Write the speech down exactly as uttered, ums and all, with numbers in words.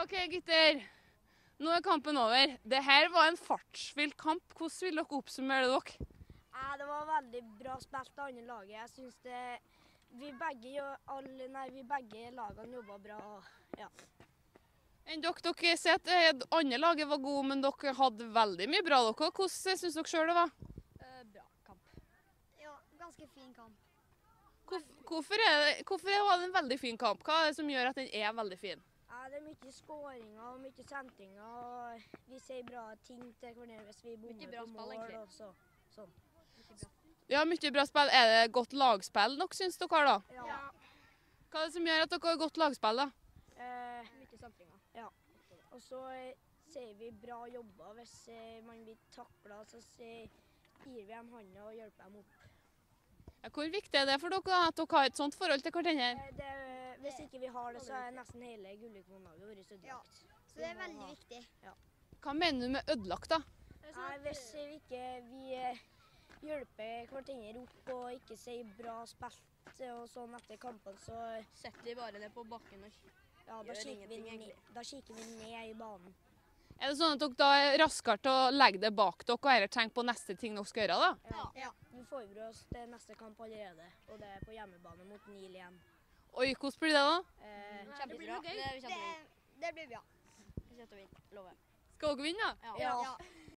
Ok, gutter. Nå er kampen over. Dette var en fartsfylt kamp. Hvordan vil dere oppsummere det dere? Ja, det var veldig bra spilt av andre laget. Jeg synes det, vi begge, alle, nei, vi begge lagene jobbet bra. Ja. Enn dere, dere sier at det andre laget var gode, men dere hadde veldig mye bra dere. Hvordan synes dere selv det var? Uh, bra kamp. Ja, ganske fin kamp. Hvorfor, hvorfor, er det, hvorfor var det en veldig fin kamp? Hva er det som gjør at den er veldig fin? Ja, det er mye skåringer og mye sentringer, og vi sier bra ting til hverandre hvis vi bommer på mål og så, sånn. Ja, mye bra spill. Er det godt lagspill dere synes dere da? Ja. Hva er det som gjør at dere har godt lagspill da? Eh, Mye sentringer. ja. Og så eh, sier vi bra jobba. Hvis eh, man blir taklet, så sier, gir vi dem hånda og hjelper dem opp. Ja, hvor viktig er det for dere at dere har et sånt forhold til hverandre? Eh, det, hvis ikke vi har det, så er nesten hele Gullikvån-laget vårt ødelagt. Så det er veldig viktig. Hva mener du med ødelagt da? Nei, hvis vi ikke vi eh, hjelper hverandre opp og ikke sier bra spilt og sånn etter kampen, så Setter de bare ned på bakken og ja, da, gjør kikker vi ingenting, ned, egentlig. da kikker vi ned i banen. Er det sånn at dere da er raskere til å legge det bak dere og heller tenke på neste ting dere skal gjøre da? Ja. Ja. Vi forbereder oss til neste kamp allerede, og det er på hjemmebane mot Nil igjen. Oi, hvordan blir det da? Eh, Kjempebra. Det, det, Det, det blir bra. vi kommer til å vinne. Lover. Skal dere vinne da? Ja. ja.